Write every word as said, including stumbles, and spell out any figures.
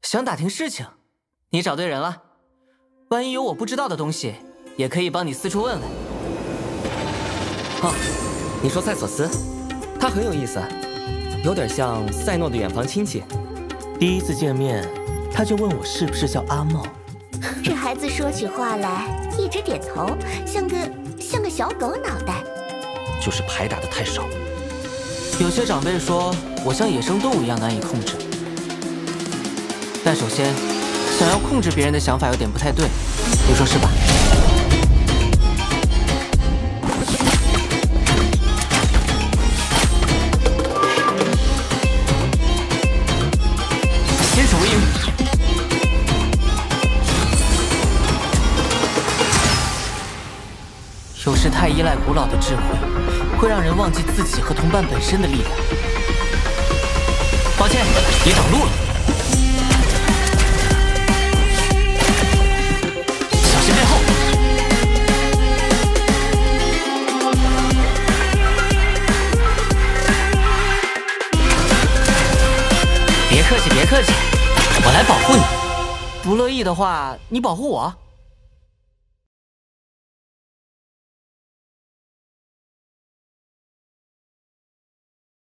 想打听事情，你找对人了。万一有我不知道的东西，也可以帮你四处问问。 哦，你说塞索斯，他很有意思，有点像赛诺的远房亲戚。 第一次见面，他就问我是不是叫阿茂。 这孩子说起话来一直点头，像个像个小狗脑袋。 就是牌打的太少。 有些长辈说我像野生动物一样难以控制，但首先，想要控制别人的想法有点不太对，你说是吧？先手为赢。有时太依赖古老的智慧，会让人忘记自己和同伴本身的力量。抱歉，你挡路了。小心背后。别客气，别客气，我来保护你。不乐意的话，你保护我。